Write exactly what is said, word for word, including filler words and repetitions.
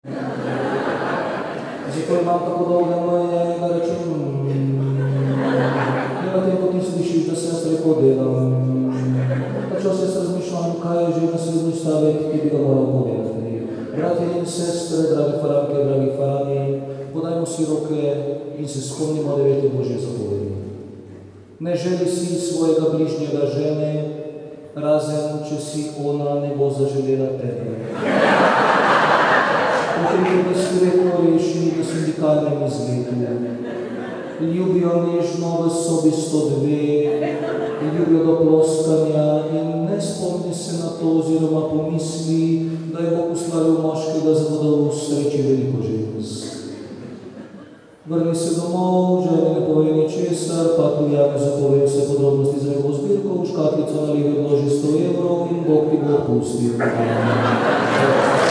Zato imam tako dolge meje, da rečem, in na tem potem slišiš, da se jaz lepo delam. Počas jaz razmišljam, kaj je že naslednji stavek, ki bi ga moral povedati. Bratje in sestre, dragi faranke, dragi farani, podajmo si roke in se spomnimo devete Božje zapovedi. Ne želi si svojega bližnjega žene, razen če si ona ne bo zaželela tebe. Potem je diskretno reši v sindikalnem izletu. Ljubijo nežno v sobi sto dve, ljubijo do ploskanja in ne spomni se na to oziroma pomisli, da je Bog uslavil moškega za da v sreči veliko žensk. Vrni se domov, ženi ne pove ničesar, pa tu Janezu pove vse podrobnosti za njegovo zbirko, v škatlico nalive vloži sto evrov in Bog ti bo odpustil.